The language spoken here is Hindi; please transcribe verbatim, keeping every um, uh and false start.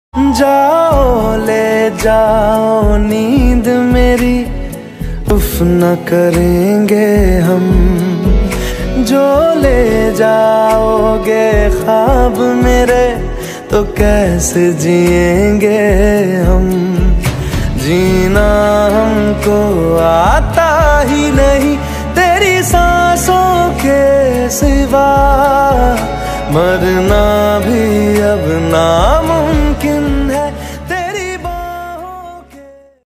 जाओ ले जाओ नींद मेरी, उफ न करेंगे हम। जो ले जाओगे ख्वाब मेरे, तो कैसे जिएंगे हम। जीना हमको आता ही नहीं तेरी सांसों के सिवा, मरना भी अब नामुमकिन